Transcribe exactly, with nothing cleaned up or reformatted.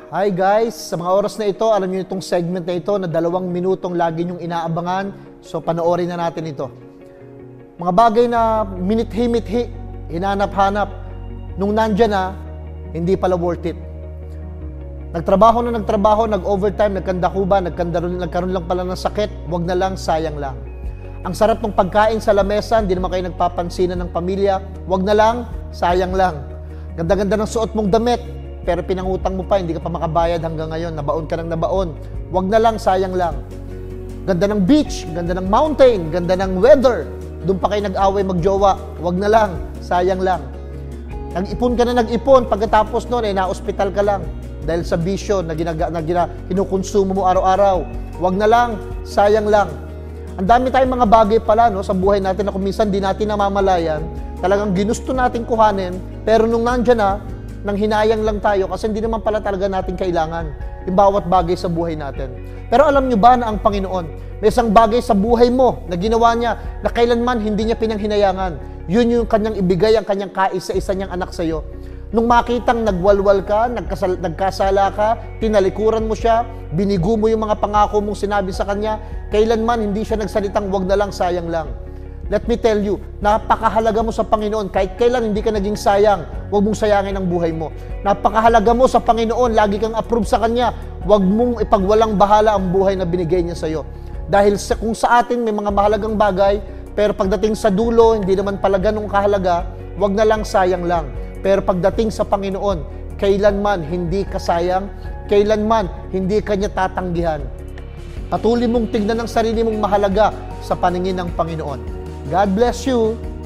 Hi guys! Sa mga oras na ito, alam niyo itong segment na ito na dalawang minutong lagi niyong inaabangan. So panoorin na natin ito. Mga bagay na minit-hi-mit-hi, hinanap-hanap. Nung nandyan na, hindi pala worth it. Nagtrabaho na nagtrabaho, nag-overtime, nagkandakuba, nagkandaroon, nagkaroon lang pala ng sakit, wag na lang, sayang lang. Ang sarap ng pagkain sa lamesa, hindi naman kayo nagpapansinan ng pamilya, wag na lang, sayang lang. Ganda-ganda ng suot mong damit, pero pinangutang mo pa, hindi ka pa makabayad hanggang ngayon, nabaon ka ng nabaon. Wag na lang, sayang lang. Ganda ng beach, ganda ng mountain, ganda ng weather, doon pa kayo nag-away magjowa, wag na lang, sayang lang. Nag-ipon ka na nag-ipon, pagkatapos noon, eh, na-hospital ka lang. Dahil sa bisyo na, ginaga, na gina, kinukonsumo mo araw-araw, wag na lang, sayang lang. Ang dami tayong mga bagay pala no, sa buhay natin na kung minsan di natin namamalayan, talagang ginusto natin kuhanin, pero nung nandyan na, nang hinayang lang tayo kasi hindi naman pala talaga natin kailangan yung bawat bagay sa buhay natin. Pero alam nyo ba na ang Panginoon, may isang bagay sa buhay mo na ginawa niya na kailanman hindi niya pinanghinayangan. Yun yung kanyang ibigay, ang kanyang kaisa-isa niyang anak sa iyo. Nung makitang nagwalwal ka, nagkasal, nagkasala ka, tinalikuran mo siya, binigo mo yung mga pangako mong sinabi sa kanya, kailanman hindi siya nagsalitang wag na lang, sayang lang. Let me tell you, napakahalaga mo sa Panginoon. Kahit kailan hindi ka naging sayang, huwag mong sayangin ang buhay mo. Napakahalaga mo sa Panginoon, lagi kang approve sa Kanya. Huwag mong ipagwalang bahala ang buhay na binigay niya sa iyo. Dahil sa, kung sa atin may mga mahalagang bagay, pero pagdating sa dulo, hindi naman pala ganong kahalaga, huwag na lang, sayang lang. Pero pagdating sa Panginoon, kailanman hindi ka sayang, kailanman hindi ka niya tatanggihan. Patuloy mong tignan ang sarili mong mahalaga sa paningin ng Panginoon. God bless you.